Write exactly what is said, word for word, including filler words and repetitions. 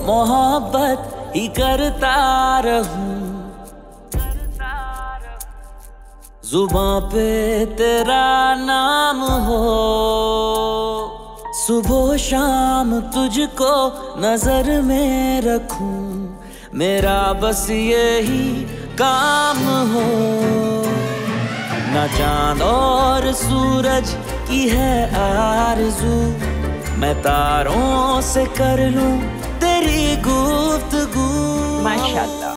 मोहब्बत ही करता रहूं, जुबां पे तेरा नाम हो, सुबह शाम तुझको नजर में रखूं, मेरा बस यही काम हो। ना चांद और सूरज की है आरज़ू, मैं तारों से कर लूं तेरी गुफ्तगू। माशाल्लाह।